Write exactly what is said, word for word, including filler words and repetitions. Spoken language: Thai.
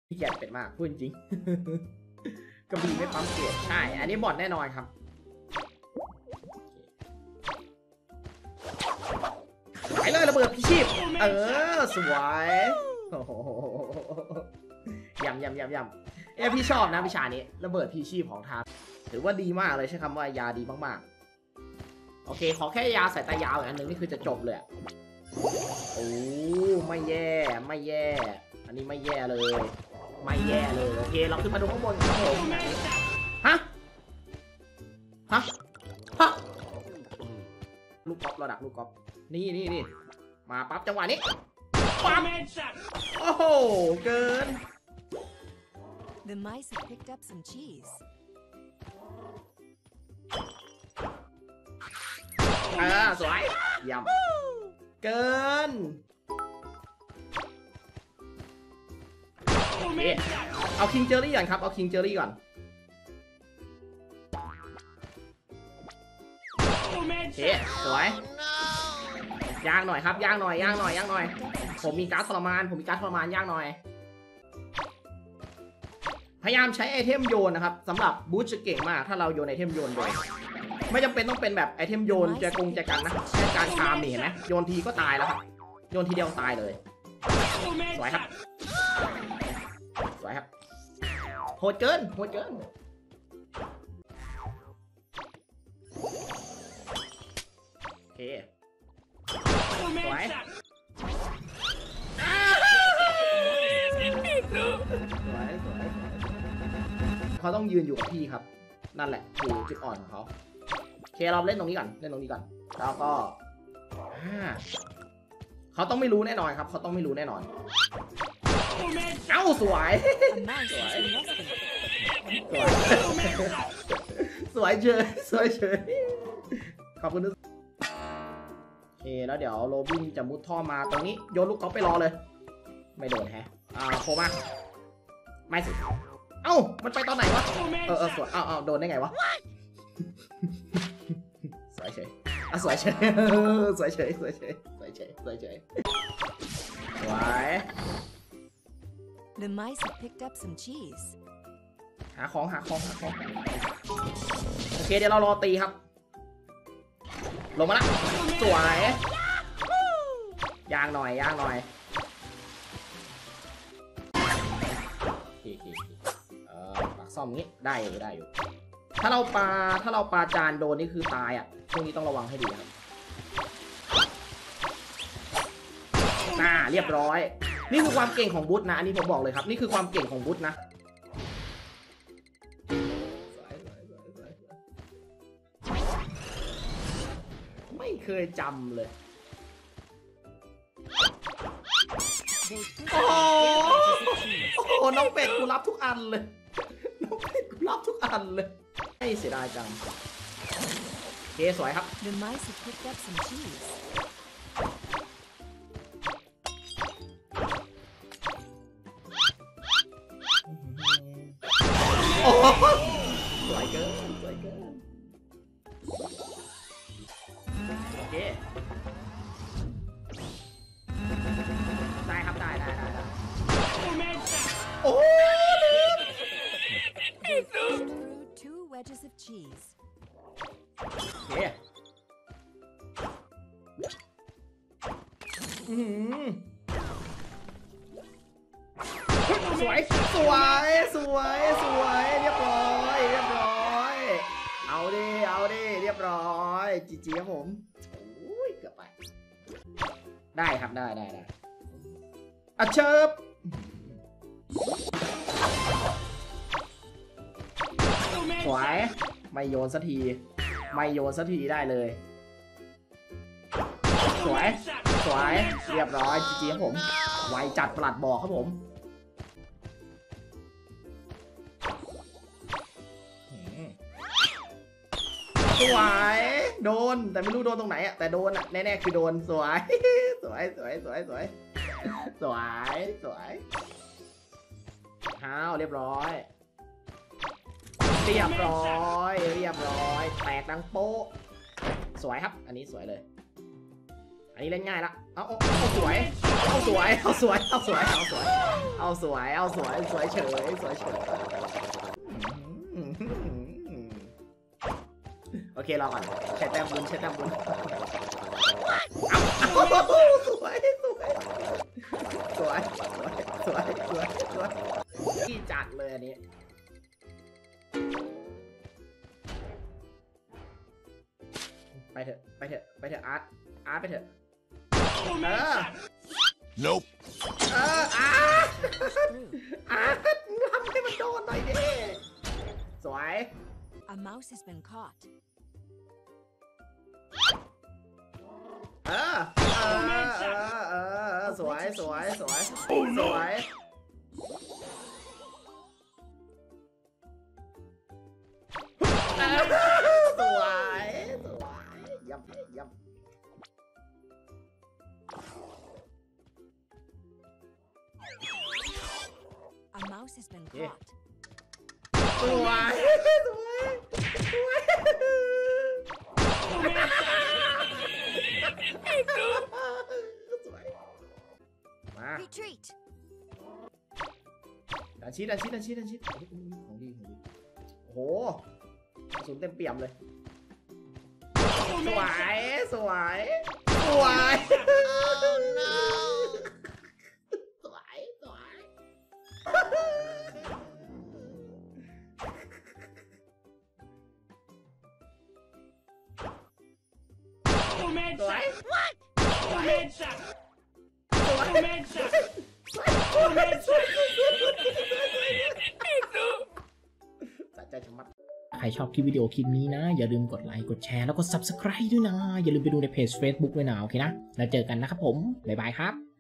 พี่แกเป็นมากพูดจริงกระบี่ไม่ปั๊มเกรดใช่อันนี้บอดแน่นอนครับไปเลยระเบิดพี่ชีพเออสวยยำยำยำยำเอ้พี่ชอบนะวิชานี้ระเบิดพี่ชีพของทาถือว่าดีมากเลยใช้คำว่ายาดีมากๆโอเคขอแค่ยาสายตายาวอันนึงนี่คือจะจบเลยโอ้ไม่แย่ไม่แย่อันนี้ไม่แย่เลยไม่แย่เลยโอเคเราขึ้นมาดูข้างบนครับผมไหนฮะฮะฮะลูกกอล์ฟเราดักลูกกอล์ฟนี่นี่นี่มาปั๊บจังหวะนี้ปั๊บโอ้โหเกิน The mice have picked up some cheese. อ่าสวยยำเกินโอเคเอาคิงเจอรี่ก่อนครับเอาคิงเจอรี่ก่อนโอเคสวยย่างหน่อยครับย่างหน่อยย่างหน่อยย่างหน่อยผมมีการ์ดทรมานผมมีการ์ดทรมานย่างหน่อยพยายามใช้ไอเทมโยนนะครับสำหรับบูชจะเก่งมากถ้าเราโยนไอเทมโยนโดยไม่จำเป็นต้องเป็นแบบไอเทมโยนจะกงจะกันนะแค่การชามนี่เห็นไหมโยนทีก็ตายแล้วครับโยนทีเดียวตายเลยสวยครับสวยครับโหดเกินโหดเกินโอเคสวยเขาต้องยืนอยู่กับพี่ครับนั่นแหละคือจุดอ่อนของเขาโอเคเราเล่นตรงนี้ก่อนเล่นตรงนี้ก่อนแล้วก็เขาต้องไม่รู้แน่นอนครับเขาต้องไม่รู้แน่นอนเอ้าสวยสวยสวยเฉยสวยเฉยขอบคุณทุกโอเคแล้วเดี๋ยวโรบินจะมุดท่อมาตรงนี้โยนลูกกอล์ฟไปรอเลยไม่โดนแฮะอ่าโคมาไม่สิเอ้ามันไปตอนไหนวะเออเออสวยเอ้าเอ้าโดนได้ไงวะสวยเฉยอ่ะสวยเฉยสวยเฉยสวยเฉยสวยเฉยสวยเฉยสวย The mice have picked up some cheese. หาของหาของหาของโอเคเดี๋ยวเรารอตีครับลงมาละสวยย่างหน่อยย่างหน่อยเออปักซ่อมงี้ได้อยู่ได้อยู่ถ้าเราปาถ้าเราปาจานโดนนี่คือตายอ่ะช่วงนี้ต้องระวังให้ดีครับน่าเรียบร้อยนี่คือความเก่งของบุ๊ทนะอันนี้ผมบอกเลยครับนี่คือความเก่งของบุ๊ทนะไม่เคยจำเลยโอ้โหน้องเป็ดกูรับทุกอันเลยน้องเป็ดกูรับทุกอันเลยไม่เสียดายจังเคสวยครับ The mice have picked up some cheese. โอ้สวยเกินสวยเกินโอเคได้ครับได้ได้ได้โอ้ Two wedges of cheese. โอเคอืมสวยสวยสวยสวยเรียบร้อยเรียบร้อยเอาดิเอาดิเรียบร้อยจีจีครับผมโอ้ยเกือบไปได้ครับได้ได้ได้อ่ะเชิบสวยไม่โยนสักทีไม่โยนสักทีได้เลยสวยสวยเรียบร้อยจีจีครับผมไวจัดประหลัดบอกครับผมสวยโดนแต่ไม่รู้โดนตรงไหนอะแต่โดนอะแน่ๆคือโดนสวยสวยสวยสวยสวยสวยสวยอ้าวเรียบร้อยเรียบร้อยเรียบร้อยแตกดังโป๊ะสวยครับอันนี้สวยเลยอันนี้เล่นง่ายละเอาเอาสวยเอาสวยเอาสวยเอาสวยเอาสวยเอาสวยเอาสวยสวยเฉยสวยเฉยโอเครอก่อนใช้แต้มบุญใช้แต้มบุญสวยสวยสวยสวยสวยสวยที่จัดเลยอันนี้ไปเถอะไปเถอะไปเถอะอาร์ตอาร์ตไปเถอะเออ Nope เอออาร์ตอาร์ตทำให้มันโดนหน่อยดิสวย A mouse has been caught. เออเออเออเออสวยสวยสวยสวยสวยสวยยับยับ A mouse has been Yeah. caught. สวยสวยสวยสวยมา Retreat. ดันชิดดันชิดดันชิดดันชิดของดีของดีโอ้โหกระสุนเต็มเปี่ยมเลยสวยสวยสวยสวยสวยสวย Comienza. สวย Comienza. สะใจชะมัดใครชอบคลิปวิดีโอคลิปนี้นะอย่าลืมกดไลค์กดแชร์แล้วก็ ซับสไครบ์ ด้วยนะอย่าลืมไปดูในเพจ เฟซบุ๊ก ด้วยนะโอเคนะแล้วเจอกันนะครับผมบ๊ายบายครับ